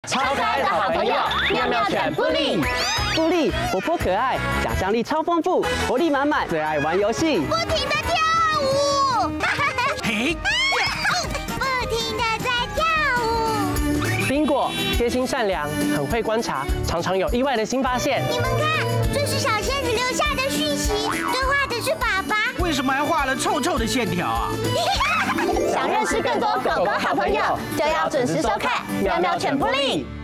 超可爱的好朋友，妙妙犬布利。 布利活泼可爱，想象力超丰富，活力满满，最爱玩游戏， 不停地跳舞， 嘿， 不停地在跳舞。 宾果贴心善良，很会观察，常常有意外的新发现。 你们看，这是小仙子留下的讯息，对话的是爸爸。 为什么还画了臭臭的线条啊？ 想认识更多狗狗好朋友，就要准时收看《妙妙犬布利》。